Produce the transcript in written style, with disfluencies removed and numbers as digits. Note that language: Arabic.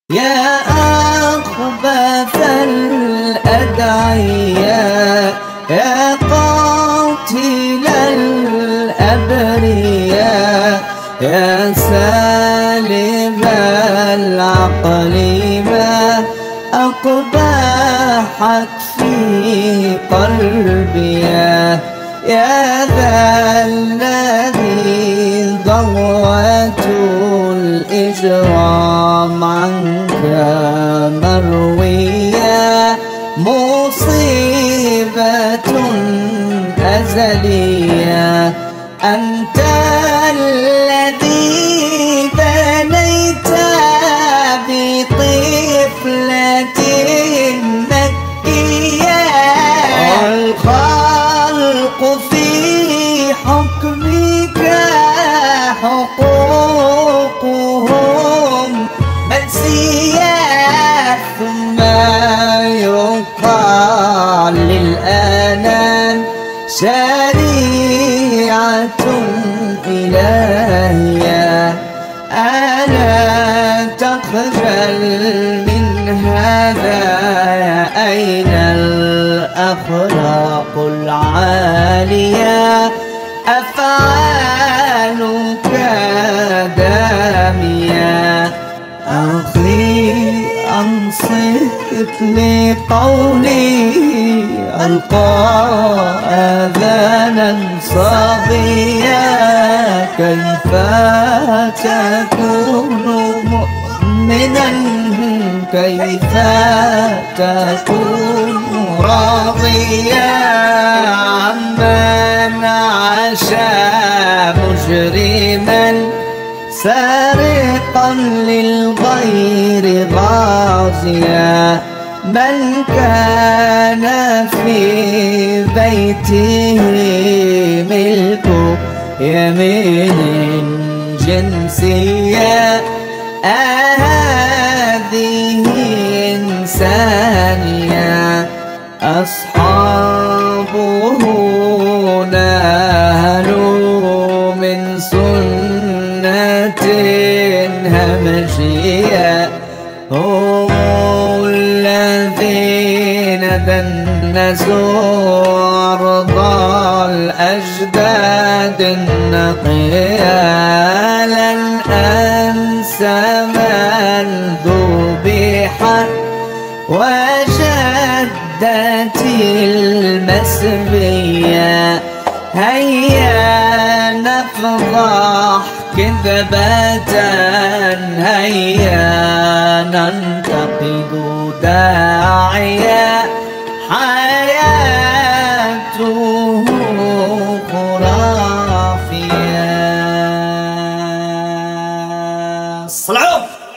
يا أخبث الأدعياء يا قاتل الأبرياء يا سالب العقل ما أقبحت في قلبي يا ذا الذي ضوت الإجرام عنك مروية مصيبة أزلية أنت الذي بنيت بطفلة مكية والخلق في حكمك حقوقهم منسية ثم يقال للأنام شريعة إلهية ألا تخجل من هذا أين الأخلاق العالية أفعالك دامية أخي أنصت لقولي ألقى آذانا صاغية كيف تكون مؤمنا كيف تكون راضيا عمن عاش مجرما سارقا للغير غازيا من كان في بيته ملك يمين جنسية هذه إنسانية أصحابه نالوا من سنة همجية هم الذين دنسوا أرض الأجداد النقية لن أنسى من ذبح وجدتي المسبية هيا نفضح كذبة هيا ننتقد داعيا حياته خرافية. صلعوا